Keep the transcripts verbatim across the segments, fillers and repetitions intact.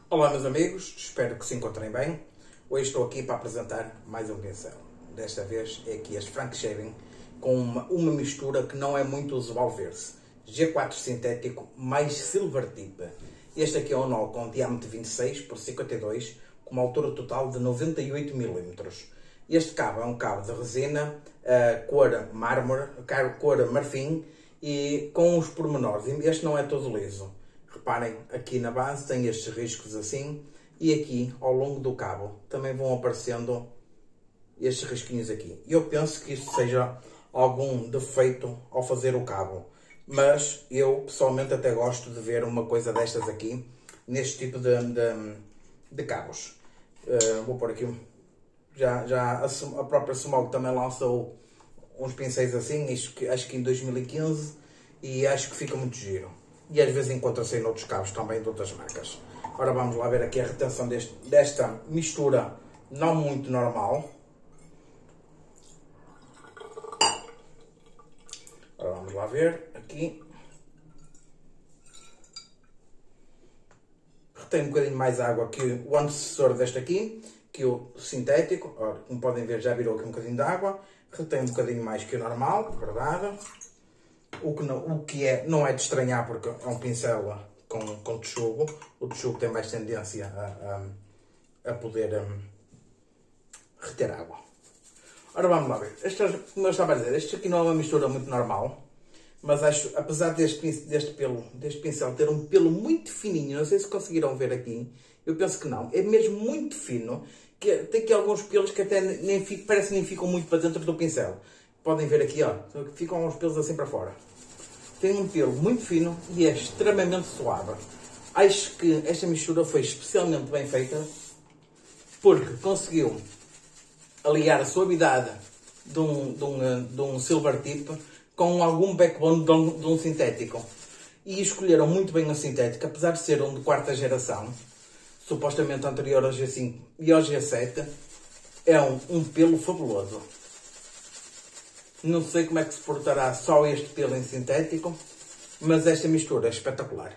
Olá meus amigos, espero que se encontrem bem. Hoje estou aqui para apresentar mais um pincel. Desta vez é aqui este Frank Shaving com uma, uma mistura que não é muito usual ver-se. G quatro sintético mais Silver Tip. Este aqui é um nó com diâmetro vinte e seis por cinquenta e dois com uma altura total de noventa e oito milímetros. Este cabo é um cabo de resina, uh, cor mármore, cor marfim e com os pormenores. Este não é todo liso. Reparem, aqui na base tem estes riscos assim e aqui ao longo do cabo também vão aparecendo estes risquinhos aqui. Eu penso que isto seja algum defeito ao fazer o cabo, mas eu pessoalmente até gosto de ver uma coisa destas aqui neste tipo de, de, de cabos. Uh, vou pôr aqui, já, já a, a própria Smog também lançou uns pincéis assim, acho que, acho que em dois mil e quinze, e acho que fica muito giro. E às vezes encontra-se em outros cabos também de outras marcas. Ora vamos lá ver aqui a retenção deste, desta mistura não muito normal. Ora vamos lá ver aqui. Retém um bocadinho mais água que o antecessor deste aqui, que o sintético. Ora, como podem ver, já virou aqui um bocadinho de água. Retém um bocadinho mais que o normal, verdade. O que, não, o que é, não é de estranhar porque é um pincel com, com texugo. O texugo tem mais tendência a, a, a poder um, reter água. Ora vamos lá ver. Este, como eu estava a dizer, este aqui não é uma mistura muito normal. Mas acho, apesar deste, deste, pelo, deste pincel ter um pelo muito fininho, não sei se conseguiram ver aqui, eu penso que não. É mesmo muito fino. Que tem aqui alguns pelos que até nem, parece que nem ficam muito para dentro do pincel. Podem ver aqui, ó, ficam uns pelos assim para fora. Tem um pelo muito fino e é extremamente suave. Acho que esta mistura foi especialmente bem feita porque conseguiu aliar a suavidade de um, de um, de um Silver Tip com algum backbone de um, de um sintético. E escolheram muito bem o sintético, apesar de ser um de quarta geração, supostamente anterior ao G cinco e ao G sete, é um, um pelo fabuloso. Não sei como é que se portará só este pelo em sintético, mas esta mistura é espetacular.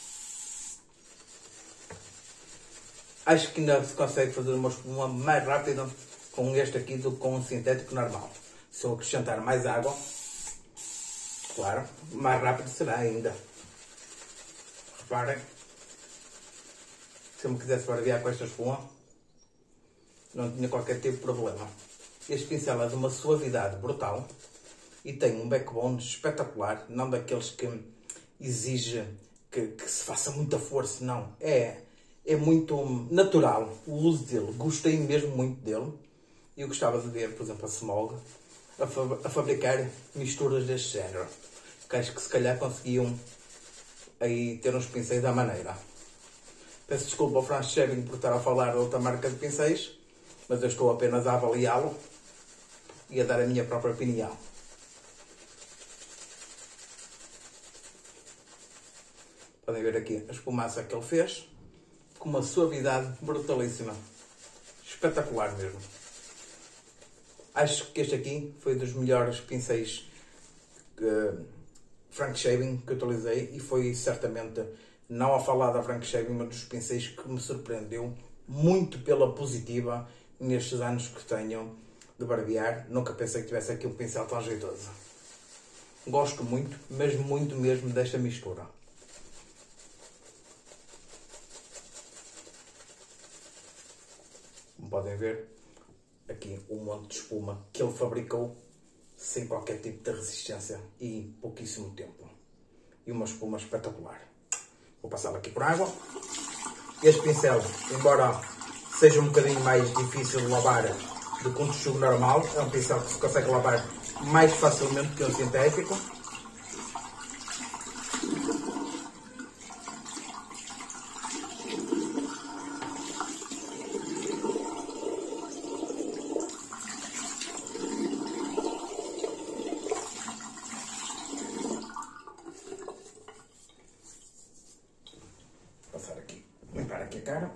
Acho que ainda se consegue fazer uma espuma mais rápida com este aqui do que com um sintético normal. Se eu acrescentar mais água, claro, mais rápido será ainda. Reparem, se eu me quisesse barbear com esta espuma, não tinha qualquer tipo de problema. Este pincel é de uma suavidade brutal e tem um backbone espetacular, não daqueles que exige que, que se faça muita força, não. É, é muito natural o uso dele, gostei mesmo muito dele. E eu gostava de ver, por exemplo, a Smog a, fa a fabricar misturas deste género, que acho que se calhar conseguiam aí ter uns pincéis à maneira. Peço desculpa ao Frank Shaving por estar a falar de outra marca de pincéis, mas eu estou apenas a avaliá-lo e a dar a minha própria opinião. Podem ver aqui a espumaça que ele fez, com uma suavidade brutalíssima. Espetacular mesmo. Acho que este aqui foi dos melhores pincéis uh, Frank Shaving que utilizei e foi certamente, não a falar da Frank Shaving, mas dos pincéis que me surpreendeu muito pela positiva nestes anos que tenho de barbear. Nunca pensei que tivesse aqui um pincel tão jeitoso. Gosto muito, mas muito mesmo desta mistura. Como podem ver, aqui um monte de espuma que ele fabricou sem qualquer tipo de resistência e em pouquíssimo tempo. E uma espuma espetacular. Vou passá-la aqui por água. Este pincel, embora seja um bocadinho mais difícil de lavar do que um texugo normal, é um pincel que se consegue lavar mais facilmente que um sintético. Passar aqui, limpar aqui a cara.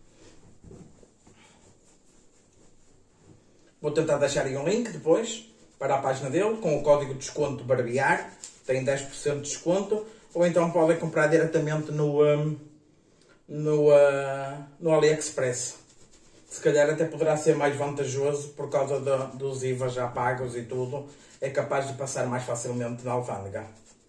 Vou tentar deixar aí um link depois para a página dele, com o código de desconto Barbear, tem dez por cento de desconto, ou então podem comprar diretamente no, um, no, uh, no AliExpress. Se calhar até poderá ser mais vantajoso por causa de, dos I V As já pagos e tudo, é capaz de passar mais facilmente na alfândega.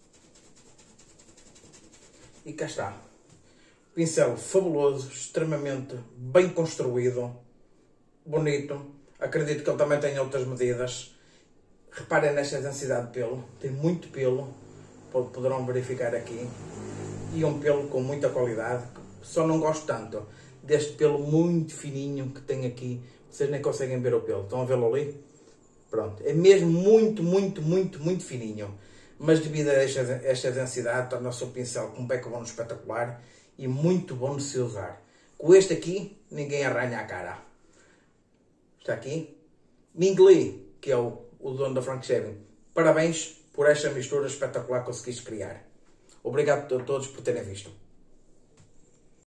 E cá está. Pincel fabuloso, extremamente bem construído, bonito. Acredito que ele também tem outras medidas. Reparem nesta densidade de pelo, tem muito pelo, poderão verificar aqui. E um pelo com muita qualidade. Só não gosto tanto deste pelo muito fininho que tem aqui. Vocês nem conseguem ver o pelo, estão a vê-lo ali? Pronto, é mesmo muito, muito, muito, muito fininho. Mas devido a esta, esta densidade, torna-se um pincel com um backbone espetacular e muito bom de se usar. Com este aqui, ninguém arranha a cara. Está aqui. Ming Lee, que é o, o dono da Frank Shaving. Parabéns por esta mistura espetacular que conseguiste criar. Obrigado a todos por terem visto.